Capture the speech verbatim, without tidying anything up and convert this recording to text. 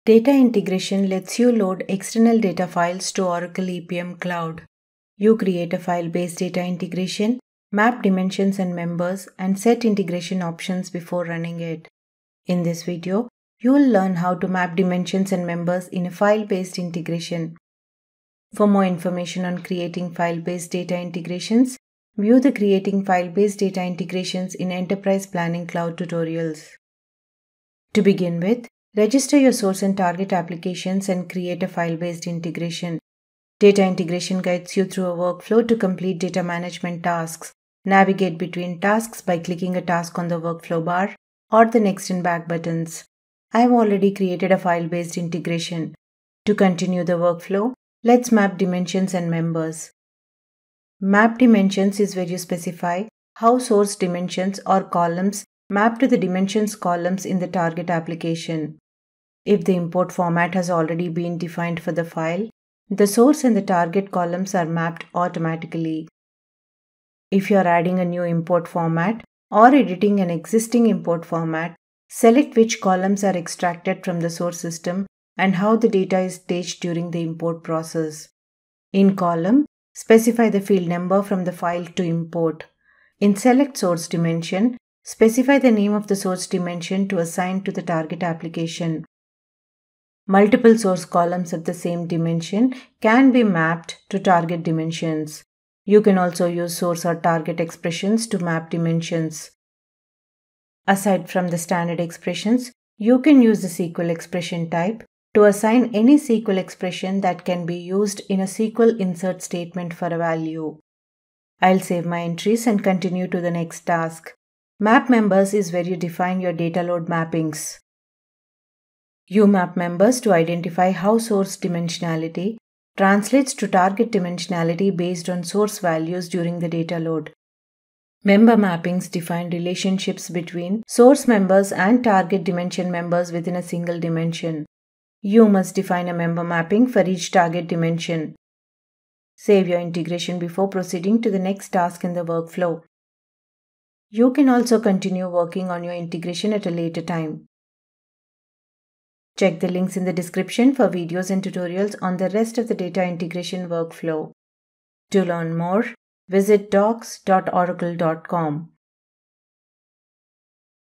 Data integration lets you load external data files to Oracle E P M Cloud. You create a file-based data integration, map dimensions and members, and set integration options before running it. In this video, you will learn how to map dimensions and members in a file-based integration. For more information on creating file-based data integrations, view the Creating File-Based Data Integrations in Enterprise Planning Cloud tutorials. To begin with, register your source and target applications and create a file-based integration. Data integration guides you through a workflow to complete data management tasks. Navigate between tasks by clicking a task on the workflow bar or the next and back buttons. I have already created a file-based integration. To continue the workflow, let's map dimensions and members. Map dimensions is where you specify how source dimensions or columns map to the dimensions columns in the target application. If the import format has already been defined for the file, the source and the target columns are mapped automatically. If you are adding a new import format or editing an existing import format, select which columns are extracted from the source system and how the data is staged during the import process. In column, specify the field number from the file to import. In select source dimension, specify the name of the source dimension to assign to the target application. Multiple source columns of the same dimension can be mapped to target dimensions. You can also use source or target expressions to map dimensions. Aside from the standard expressions, you can use the S Q L expression type to assign any S Q L expression that can be used in a S Q L insert statement for a value. I'll save my entries and continue to the next task. Map members is where you define your data load mappings. You map members to identify how source dimensionality translates to target dimensionality based on source values during the data load. Member mappings define relationships between source members and target dimension members within a single dimension. You must define a member mapping for each target dimension. Save your integration before proceeding to the next task in the workflow. You can also continue working on your integration at a later time. Check the links in the description for videos and tutorials on the rest of the data integration workflow. To learn more, visit docs dot oracle dot com.